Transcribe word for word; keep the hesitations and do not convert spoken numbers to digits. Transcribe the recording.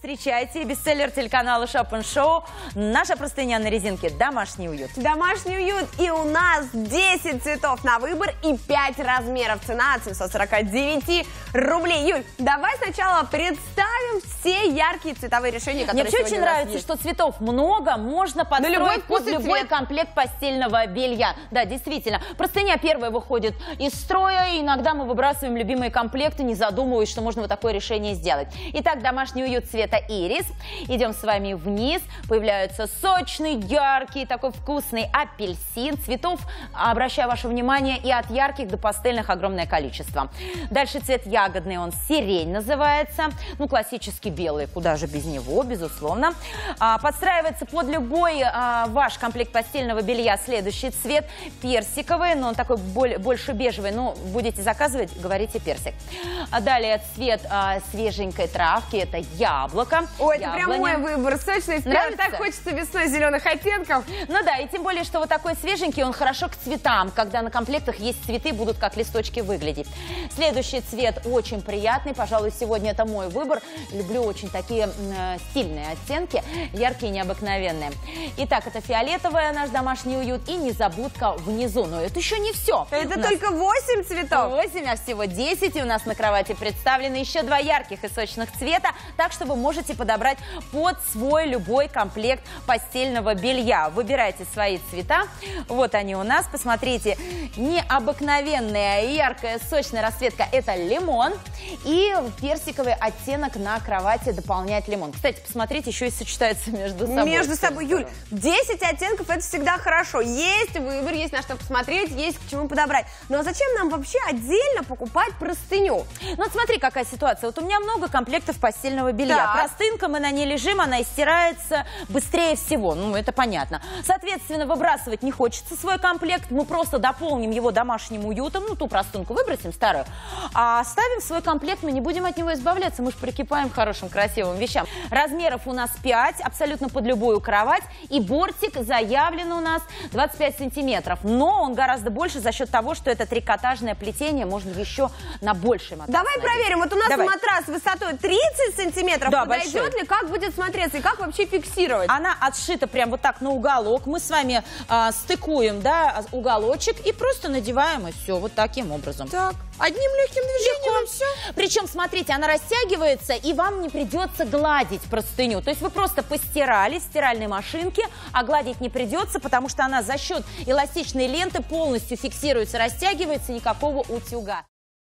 Встречайте, бестселлер телеканала Shop and Show. Наша простыня на резинке «Домашний уют». Домашний уют. И у нас десять цветов на выбор и пять размеров. Цена от семисот сорока девяти рублей. Юль, давай сначала представим все яркие цветовые решения, которые Мне вообще очень нравится, есть. что цветов много, можно подстроить любой под любой цвет. комплект постельного белья. Да, действительно. Простыня первая выходит из строя, и иногда мы выбрасываем любимые комплекты, не задумываясь, что можно вот такое решение сделать. Итак, домашний уют цвета ирис. Идем с вами вниз. Появляются сочный, яркий, такой вкусный апельсин. Цветов, обращаю ваше внимание, и от ярких до пастельных огромное количество. Дальше цвет ягодный, он сирень называется. Ну, классический белый, куда же без него, безусловно. А, подстраивается под любой а, ваш комплект постельного белья следующий цвет. Персиковый, но он такой более, больше бежевый. Ну, будете заказывать, говорите персик. А далее цвет а, свеженькой травки, это яблоко. Ой, это прям мой выбор. Сочный, прям так хочется весной зеленых оттенков. Ну да, и тем более, что вот такой свеженький, он хорошо к цветам, когда на комплектах есть цветы, будут как листочки выглядеть. Следующий цвет очень приятный, пожалуй, сегодня это мой выбор. Люблю очень такие э, стильные оттенки, яркие, необыкновенные. Итак, это фиолетовая, наш домашний уют, и незабудка внизу. Но это еще не все. Это только восемь цветов. восемь, а всего десять. И у нас на кровати представлены еще два ярких и сочных цвета, так что вы можете подобрать под свой любой комплект постельного белья. Выбирайте свои цвета. Вот они у нас. Посмотрите, необыкновенная яркая сочная расцветка – это лимон. И персиковый оттенок на кровати дополняет лимон. Кстати, посмотрите, еще и сочетается между собой. Между собой, Юль, десять оттенков – это всегда хорошо. Есть выбор, есть на что посмотреть, есть к чему подобрать. Ну а зачем нам вообще отдельно покупать простыню? Ну вот смотри, какая ситуация. Вот у меня много комплектов постельного белья. Так. Простынка, мы на ней лежим, она стирается быстрее всего. Ну, это понятно. Соответственно, выбрасывать не хочется свой комплект. Мы просто дополним его домашним уютом. Ну, ту простынку выбросим, старую. А оставим свой комплект, мы не будем от него избавляться. Мы же прикипаем к хорошим, красивым вещам. Размеров у нас пять, абсолютно под любую кровать. И бортик заявлен у нас двадцать пять сантиметров. Но он гораздо больше за счет того, что это трикотажное плетение. Можно еще на больший матрас. Давай надеть. проверим. Вот у нас Давай. матрас высотой тридцать сантиметров. Да, подойдет большой. ли, как будет смотреться и как вообще фиксировать? Она отшита прям вот так на уголок. Мы с вами а, стыкуем, да, уголочек и просто надеваем, и все, вот таким образом. Так, одним легким движением, и все. Причем, смотрите, она растягивается, и вам не придется гладить простыню. То есть вы просто постирали в стиральной машинке, а гладить не придется, потому что она за счет эластичной ленты полностью фиксируется, растягивается, никакого утюга.